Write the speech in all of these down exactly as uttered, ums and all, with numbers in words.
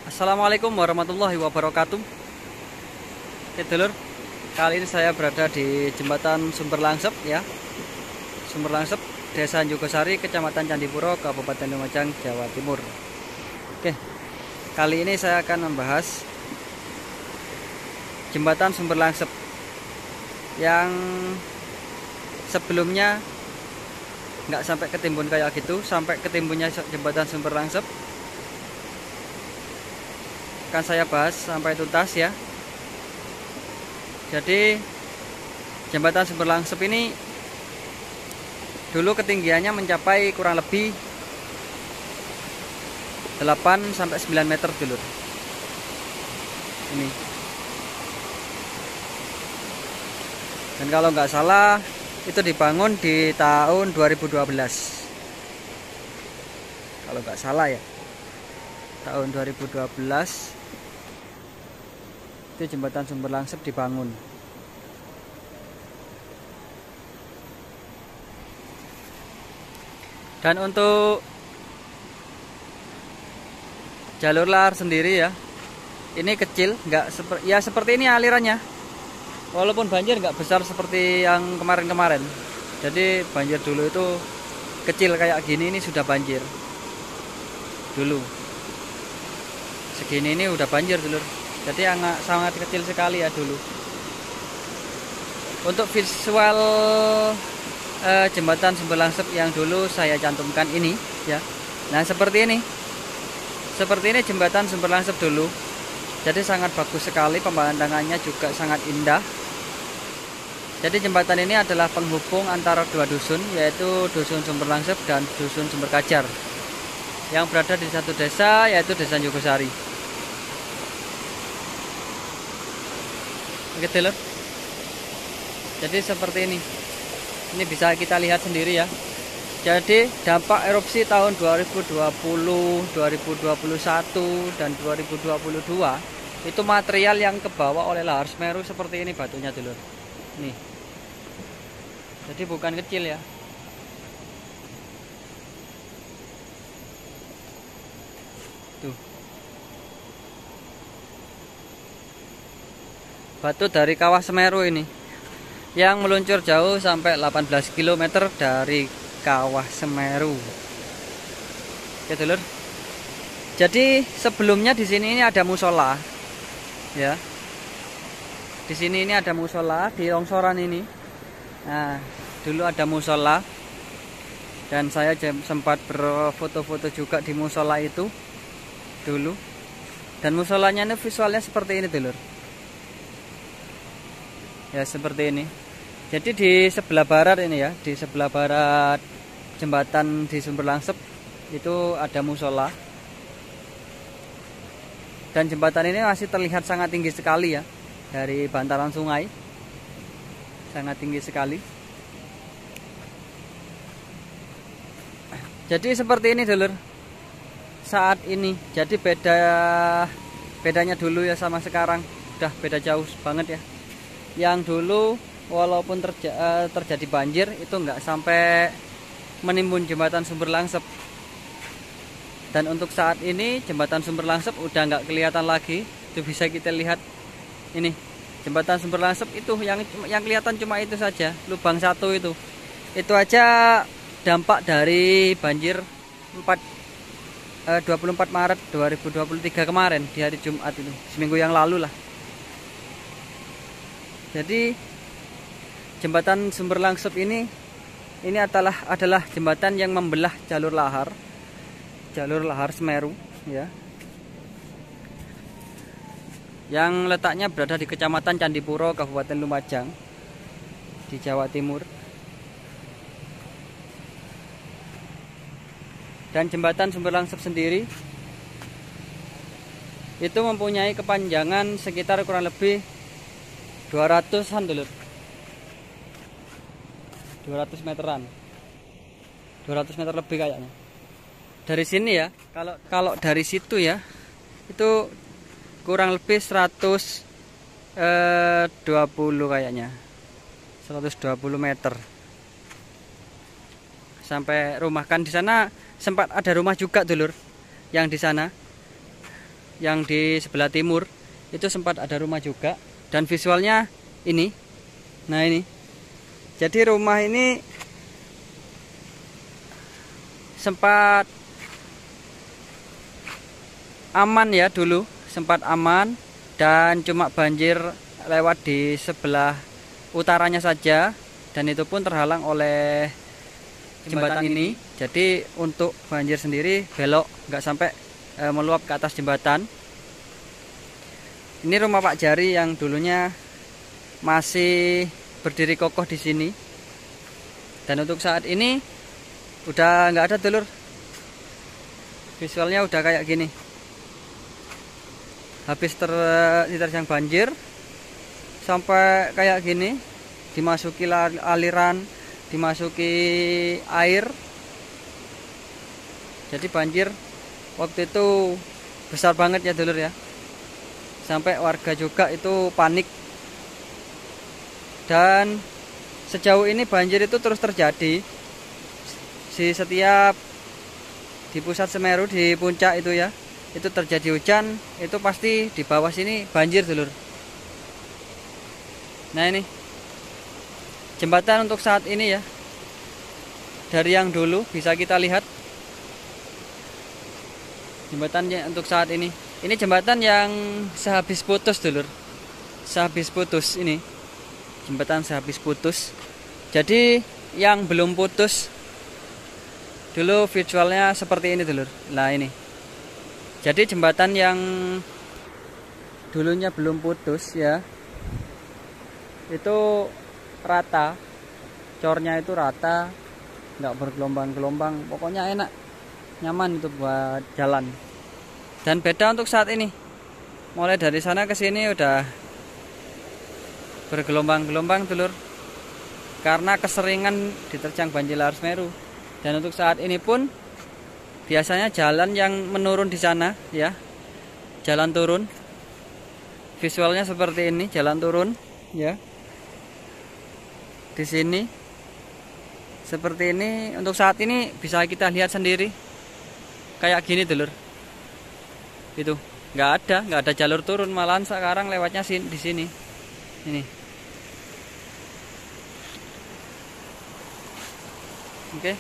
Assalamualaikum warahmatullahi wabarakatuh. Oke dulur, kali ini saya berada di jembatan Sumber Langsep ya. Sumber Langsep, Desa Jogosari, Kecamatan Candipuro, Kabupaten Lumajang, Jawa Timur. Oke, kali ini saya akan membahas jembatan Sumber Langsep yang sebelumnya nggak sampai ketimbun kayak gitu. Sampai ketimbunnya jembatan Sumber Langsep akan saya bahas sampai tuntas ya. Jadi jembatan Sumber Langsep ini dulu ketinggiannya mencapai kurang lebih delapan sampai sembilan meter dulur. Ini. Dan kalau nggak salah itu dibangun di tahun dua ribu dua belas. Kalau nggak salah ya. Tahun dua ribu dua belas itu jembatan Sumber Langsep dibangun. Dan untuk jalur lahar sendiri ya, ini kecil, nggak seperti ya seperti ini alirannya. Walaupun banjir nggak besar seperti yang kemarin-kemarin. Jadi banjir dulu itu kecil kayak gini, ini sudah banjir dulu. Segini ini udah banjir dulur. Jadi sangat, sangat kecil sekali ya dulu. Untuk visual eh, jembatan Sumber Langsep yang dulu saya cantumkan ini ya. Nah seperti ini. Seperti ini jembatan Sumber Langsep dulu. Jadi sangat bagus sekali, pemandangannya juga sangat indah. Jadi jembatan ini adalah penghubung antara dua dusun, yaitu dusun Sumber Langsep dan dusun Sumber Kajar, yang berada di satu desa, yaitu Desa Jogosari. Oke dulur. Jadi seperti ini. Ini bisa kita lihat sendiri ya. Jadi dampak erupsi tahun dua ribu dua puluh, dua ribu dua puluh satu dan dua ribu dua puluh dua itu material yang kebawa oleh lahar Semeru seperti ini batunya dulur. Nih. Jadi bukan kecil ya. Tuh. Batu dari kawah Semeru ini yang meluncur jauh sampai delapan belas kilometer dari kawah Semeru. Oke dulur. Jadi sebelumnya di sini ini ada musola. Ya. Di sini ini ada musola di longsoran ini. Nah, dulu ada musola. Dan saya sempat berfoto-foto juga di musola itu dulu. Dan musolanya ini visualnya seperti ini dulur. Ya seperti ini. Jadi di sebelah barat ini ya, di sebelah barat jembatan di Sumber Langsep itu ada musola. Dan jembatan ini masih terlihat sangat tinggi sekali ya, dari bantaran sungai. Sangat tinggi sekali. Jadi seperti ini dulur. Saat ini. Jadi beda bedanya dulu ya sama sekarang. Udah beda jauh banget ya. Yang dulu walaupun terja terjadi banjir itu nggak sampai menimbun jembatan Sumber Langsep. Dan untuk saat ini jembatan Sumber Langsep udah nggak kelihatan lagi. Itu bisa kita lihat ini jembatan Sumber Langsep itu yang yang kelihatan cuma itu saja, lubang satu itu. Itu aja dampak dari banjir empat, eh, dua puluh empat Maret dua ribu dua puluh tiga kemarin di hari Jumat itu, seminggu yang lalu lah. Jadi jembatan Sumber Langsep ini ini adalah adalah jembatan yang membelah jalur lahar, jalur lahar Semeru ya. Yang letaknya berada di Kecamatan Candipuro, Kabupaten Lumajang, di Jawa Timur. Dan jembatan Sumber Langsep sendiri itu mempunyai kepanjangan sekitar kurang lebih dua ratusan dulur. dua ratus meteran. dua ratus meter lebih kayaknya. Dari sini ya, kalau kalau dari situ ya, itu kurang lebih seratus dua puluh kayaknya. seratus dua puluh meter. Sampai rumah kan di sana sempat ada rumah juga dulur yang di sana. yang di sebelah timur itu sempat ada rumah juga, dan visualnya ini. Nah ini, jadi rumah ini sempat aman ya dulu, sempat aman, dan cuma banjir lewat di sebelah utaranya saja, dan itu pun terhalang oleh jembatan, jembatan ini. ini. Jadi untuk banjir sendiri belok, nggak sampai e, meluap ke atas jembatan. Ini rumah Pak Jari yang dulunya masih berdiri kokoh di sini. Dan untuk saat ini udah nggak ada dulur. Visualnya udah kayak gini. Habis ter, diterjang banjir sampai kayak gini, dimasuki aliran, dimasuki air. Jadi banjir waktu itu besar banget ya dulur ya, sampai warga juga itu panik. Dan sejauh ini banjir itu terus terjadi di setiap, di pusat Semeru, di puncak itu ya, itu terjadi hujan, itu pasti di bawah sini banjir dulur. Nah ini jembatan untuk saat ini ya, dari yang dulu bisa kita lihat jembatannya untuk saat ini. Ini jembatan yang sehabis putus dulur, sehabis putus ini jembatan sehabis putus. Jadi yang belum putus dulu visualnya seperti ini dulur. Nah ini, jadi jembatan yang dulunya belum putus ya, itu rata, cornya itu rata, nggak bergelombang-gelombang, pokoknya enak, nyaman itu buat jalan. Dan beda untuk saat ini, mulai dari sana ke sini udah bergelombang-gelombang dulur, karena keseringan diterjang banjir lahar Semeru. Dan untuk saat ini pun biasanya jalan yang menurun di sana ya, jalan turun, visualnya seperti ini, jalan turun ya. Di sini seperti ini, untuk saat ini bisa kita lihat sendiri kayak gini dulur. Itu nggak ada, nggak ada jalur turun, malahan sekarang lewatnya di sini. Ini. Oke.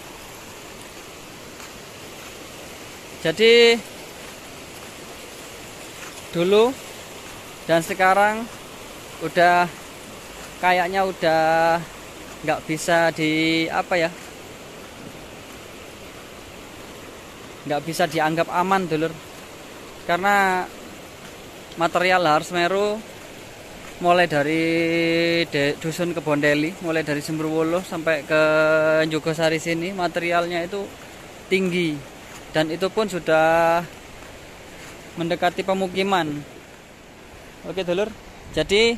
Jadi dulu dan sekarang udah kayaknya udah nggak bisa di apa ya, nggak bisa dianggap aman dulur, karena material lahar Semeru mulai dari de, dusun Kebondeli, mulai dari Sumberwuluh sampai ke Jogosari sini, materialnya itu tinggi, dan itu pun sudah mendekati pemukiman. Oke dulur, jadi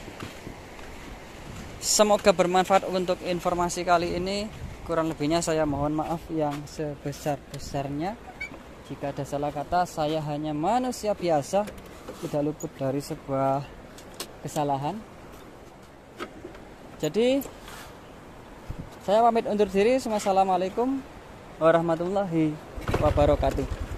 semoga bermanfaat untuk informasi kali ini. Kurang lebihnya saya mohon maaf yang sebesar-besarnya. Jika ada salah kata, saya hanya manusia biasa, tidak luput dari sebuah kesalahan. Jadi saya pamit undur diri. Wassalamualaikum warahmatullahi wabarakatuh.